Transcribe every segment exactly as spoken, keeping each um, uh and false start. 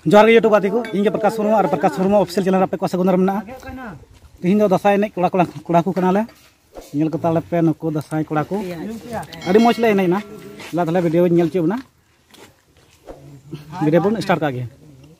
जोहार यूट्यूब आदि को इन प्रकाश मुर्मू और प्रकाश मुर्मू ऑफिशियल चैनल पे को सगुन में तीन दो दसाई एने कड़ा कड़ा को कनाले नेल को ताले पे नुको दसाई कड़ा को अड़ी मौज ले एनेना ला ताले वीडियो नेल चुबना वीडियो बन स्टार्ट का गया।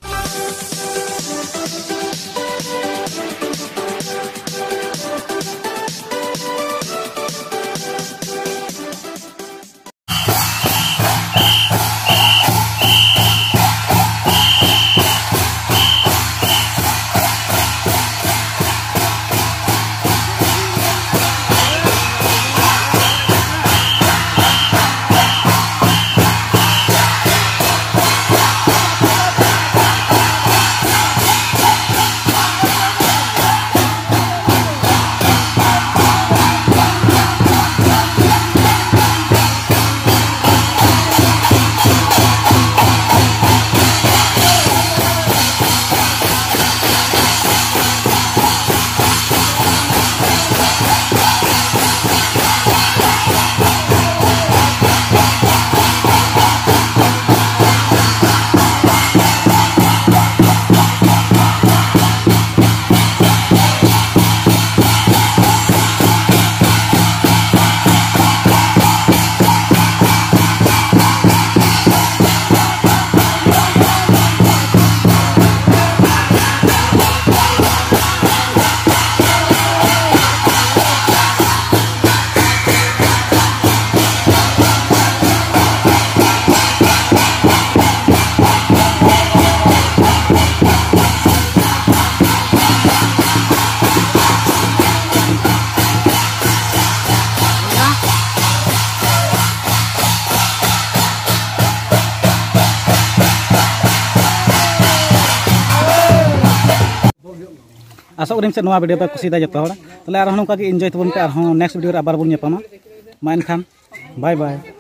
आशा करें से नवा वीडियो पे कुसीदा जो ताले नौका एंजॉय तबन पे नेक्स्ट वीडियो आबार बन मा एनखान बाय बाय।